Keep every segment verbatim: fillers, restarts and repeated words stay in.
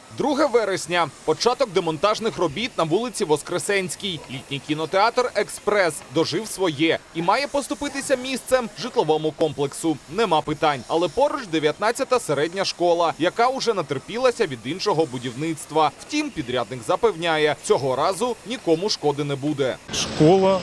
друге вересня. Початок демонтажних робіт на вулиці Воскресенській. Літній кінотеатр «Експрес» дожив своє і має поступитися місцем житловому комплексу. Нема питань. Але поруч дев'ятнадцята середня школа, яка уже натерпілася від іншого будівництва. Втім, підрядник запевняє, цього разу нікому шкоди не буде. Школа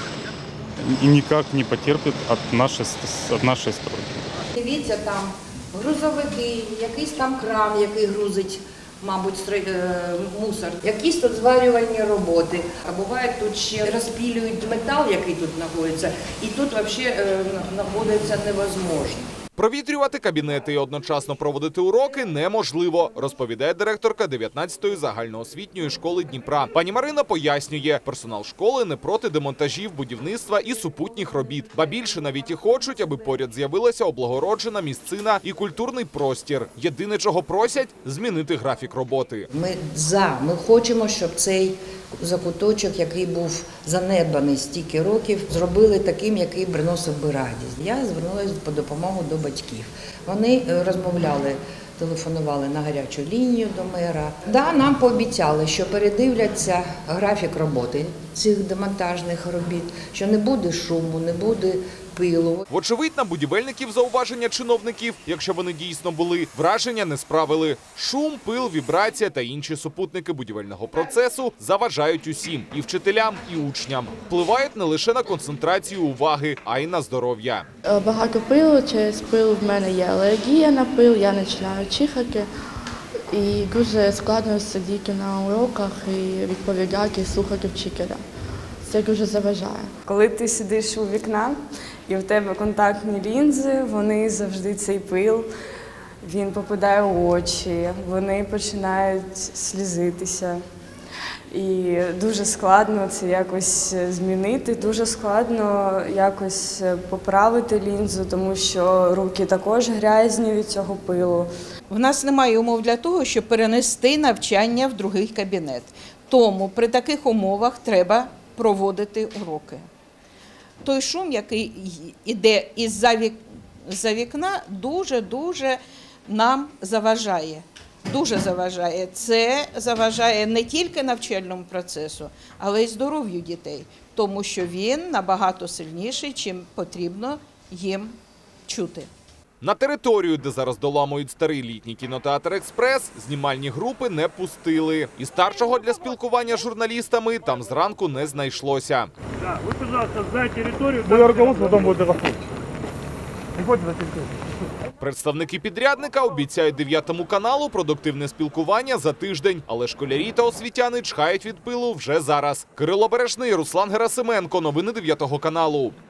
ніяк не потерпить від нашої, від нашої стройки. Дивіться, там грузовики, якийсь там кран, який грузить, мабуть, мусор, якісь тут зварювальні роботи. А буває, тут ще розпілюють метал, який тут знаходиться, і тут взагалі знаходиться невозможно. Провітрювати кабінети і одночасно проводити уроки неможливо, розповідає директорка дев'ятнадцятої загальноосвітньої школи Дніпра. Пані Марина пояснює, персонал школи не проти демонтажів, будівництва і супутніх робіт. Ба більше навіть і хочуть, аби поряд з'явилася облагороджена місцина і культурний простір. Єдине, чого просять – змінити графік роботи. Ми за, ми хочемо, щоб цей закуточок, який був занедбаний стільки років, зробили таким, який приносив би радість. Я звернулася по допомогу до батьків. Вони розмовляли, телефонували на гарячу лінію до мера. Да, нам пообіцяли, що передивляться графік роботи цих демонтажних робіт, що не буде шуму, не буде пилу. Вочевидь, на будівельників зауваження чиновників, якщо вони дійсно були, враження не справили. Шум, пил, вібрація та інші супутники будівельного процесу заважають усім – і вчителям, і учням. Впливають не лише на концентрацію уваги, а й на здоров'я. Багато пилу, через пил в мене є алергія на пил, я починаю чихати. І дуже складно сидіти на уроках і відповідати, і слухати вчителя. Це дуже заважає. Коли ти сидиш у вікна і в тебе контактні лінзи, вони завжди цей пил, він попадає в очі, вони починають слізитися. І дуже складно це якось змінити, дуже складно якось поправити лінзу, тому що руки також грязні від цього пилу. В нас немає умов для того, щоб перенести навчання в другий кабінет. Тому при таких умовах треба проводити уроки. Той шум, який йде із-за вікна, дуже-дуже нам заважає. Дуже заважає. Це заважає не тільки навчальному процесу, але й здоров'ю дітей, тому що він набагато сильніший, чим потрібно їм чути. На територію, де зараз доламують старий літній кінотеатр «Експрес», знімальні групи не пустили. І старшого для спілкування з журналістами там зранку не знайшлося. Да, ви, пожалуйста, за територію... Буде руководство, потім буде виходити. Виходьте за територію. Представники підрядника обіцяють дев'ятому каналу продуктивне спілкування за тиждень. Але школярі та освітяни чхають від пилу вже зараз. Кирило Бережний, Руслан Герасименко. Новини дев'ятого каналу.